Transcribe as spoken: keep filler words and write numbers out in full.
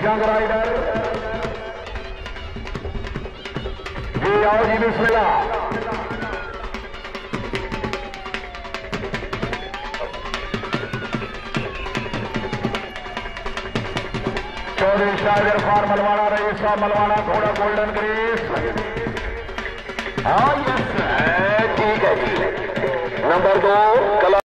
Young rider जी, आओ जी बिस्मिल्लाह। चौधरी शाहिद इरफान मलवाना, रईस साहब मलवाना, घोड़ा गोल्डन ग्रेस। हाँ यस ठीक है जी। नंबर दो